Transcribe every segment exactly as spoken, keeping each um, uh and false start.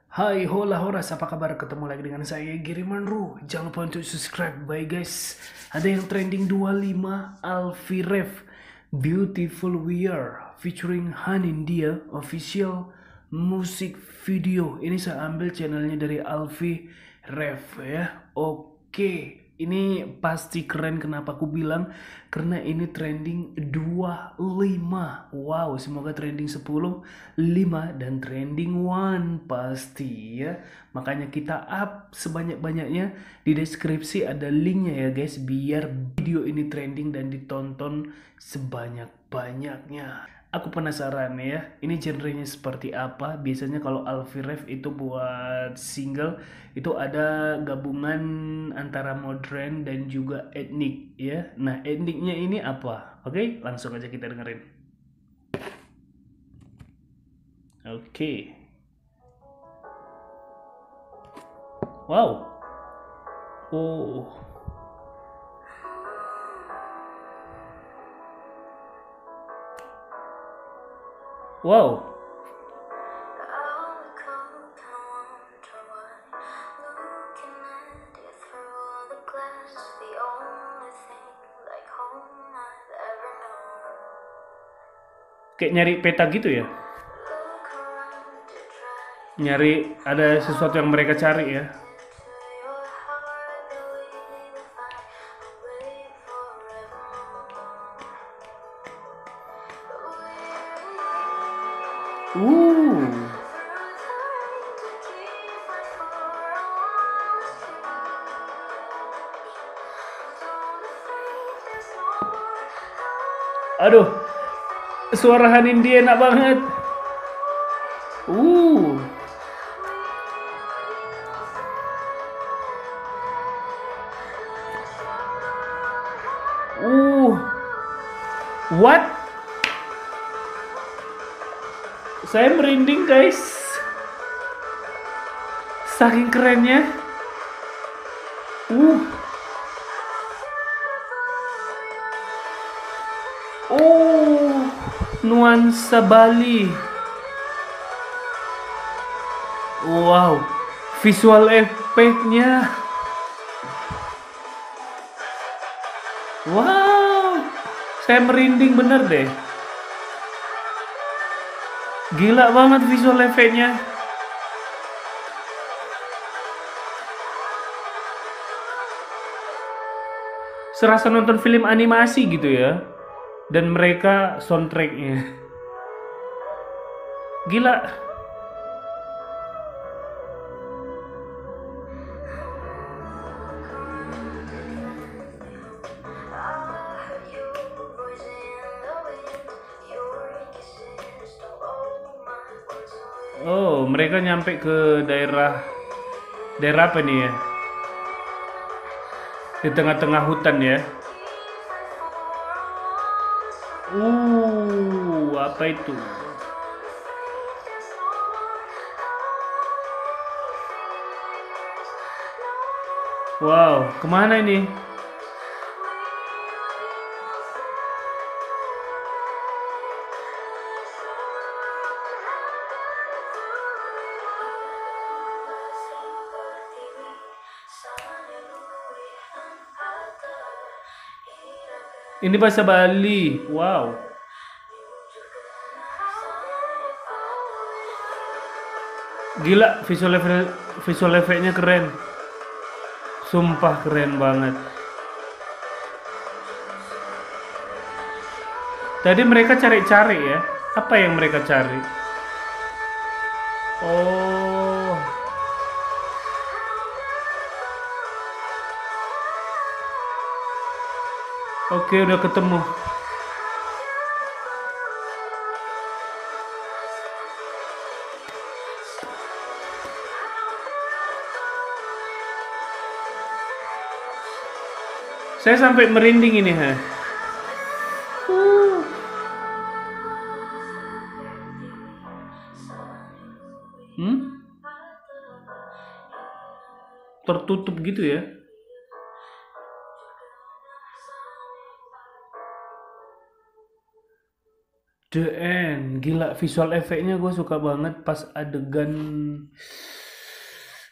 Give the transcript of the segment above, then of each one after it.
Hai hola horas, apa kabar? Ketemu lagi dengan saya Giri Manru. Jangan lupa untuk subscribe, bye guys. Ada yang trending dua puluh lima Alfie Rev Beautiful Wear featuring Han India official music video. Ini saya ambil channelnya dari Alfie Rev ya. Oke, ini pasti keren. Kenapa aku bilang? Karena ini trending dua puluh lima. Wow, semoga trending sepuluh, lima dan trending one pasti ya. Makanya kita up sebanyak-banyaknya. Di deskripsi ada linknya ya guys, biar video ini trending dan ditonton sebanyak-banyaknya. Aku penasaran ya, ini genrenya seperti apa. Biasanya kalau Alfie Rev itu buat single itu ada gabungan antara modern dan juga etnik ya. Nah, etniknya ini apa? Oke, langsung aja kita dengerin. Oke. Wow. Oh. Wow. Kayak nyari peta gitu ya. Nyari ada sesuatu yang mereka cari ya. Uh. Aduh. Suara Han India enak banget. Uh. Uh. What? Saya merinding guys. Saking kerennya. Uh. Oh, nuansa Bali. Wow, visual efeknya. Wow, saya merinding bener deh. Gila banget visual efeknya. Serasa nonton film animasi gitu ya. Dan mereka soundtracknya. Gila. Oh, mereka nyampe ke daerah daerah apa nih ya? Di tengah-tengah hutan ya. Uh, apa itu? Wow, kemana ini? Ini bahasa Bali. Wow. Gila, visual effect, visual efeknya keren. Sumpah keren banget. Tadi mereka cari-cari ya. Apa yang mereka cari? Oh. Oke, udah ketemu. Saya sampai merinding ini, ha. Uh. Hmm? Tertutup gitu ya. The End, gila visual efeknya gue suka banget pas adegan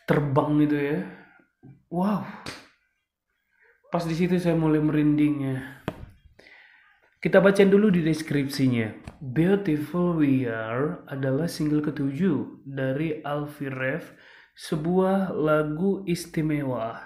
terbang gitu ya. Wow. Pas di situ saya mulai merindingnya. Kita bacain dulu di deskripsinya. Beautiful We Are adalah single ketujuh dari Alfie Rev, sebuah lagu istimewa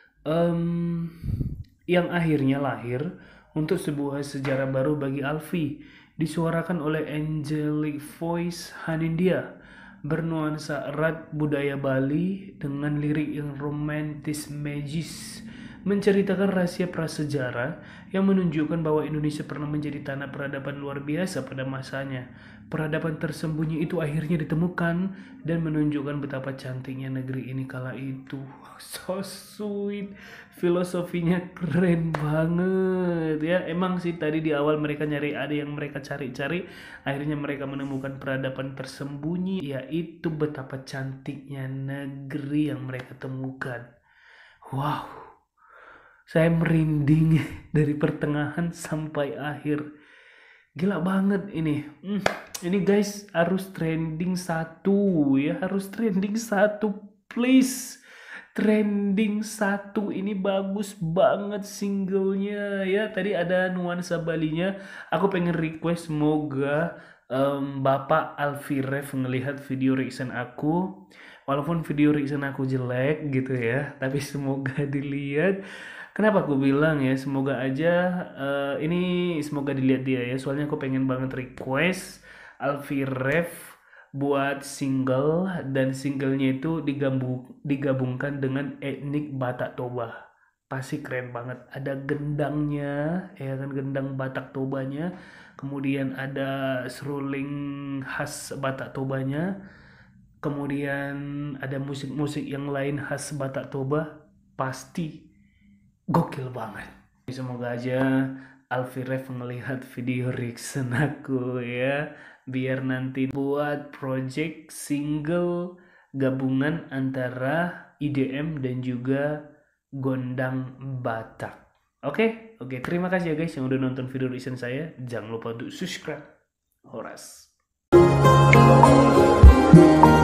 um, yang akhirnya lahir untuk sebuah sejarah baru bagi Alfie. Disuarakan oleh angelic voice Hanindya, bernuansa erat budaya Bali dengan lirik yang romantis magis, menceritakan rahasia prasejarah yang menunjukkan bahwa Indonesia pernah menjadi tanah peradaban luar biasa pada masanya. Peradaban tersembunyi itu akhirnya ditemukan dan menunjukkan betapa cantiknya negeri ini kala itu. So sweet, filosofinya keren banget ya. Emang sih tadi di awal mereka nyari, ada yang mereka cari-cari, akhirnya mereka menemukan peradaban tersembunyi, yaitu betapa cantiknya negeri yang mereka temukan. Wow, saya merinding dari pertengahan sampai akhir. Gila banget ini. Hmm, ini guys harus trending satu ya, harus trending satu please. Trending satu, ini bagus banget singlenya ya. Tadi ada nuansa Balinya. Aku pengen request semoga um, Bapak Alfie Rev ngelihat video reaction aku. Walaupun video reaction aku jelek gitu ya, tapi semoga dilihat. Kenapa aku bilang ya, semoga aja uh, ini semoga dilihat dia ya. Soalnya aku pengen banget request Alfie Rev buat single, dan singlenya itu digabung, digabungkan dengan etnik Batak Toba. Pasti keren banget. Ada gendangnya, ya kan, gendang Batak Tobanya. Kemudian ada seruling khas Batak Tobanya. Kemudian ada musik-musik yang lain khas Batak Toba. Pasti gokil banget. Semoga aja Alfie Rev melihat video reaction aku ya, biar nanti buat project single gabungan antara I D M dan juga gondang Batak. Oke, oke, terima kasih ya guys yang udah nonton video reaction saya. Jangan lupa untuk subscribe. Horas.